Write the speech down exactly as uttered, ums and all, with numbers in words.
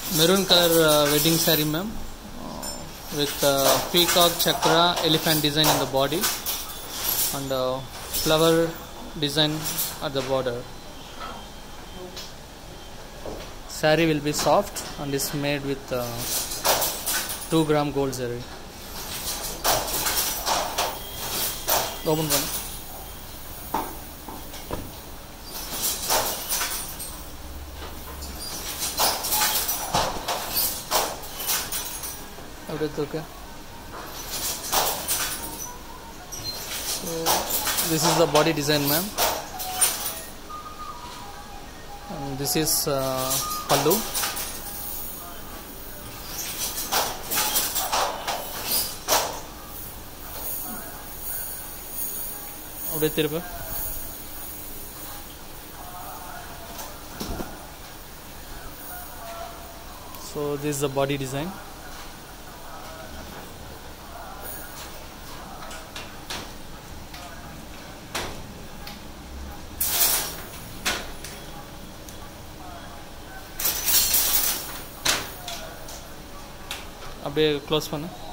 Maroon color uh, wedding saree, ma'am, uh, with uh, peacock chakra elephant design in the body and uh, flower design at the border. Saree will be soft and is made with uh, two gram gold zari. Open one. Okay. So this is the body design, ma'am, and this is uh, pallu. So this is the body design. அப்படியே close பண்ணு.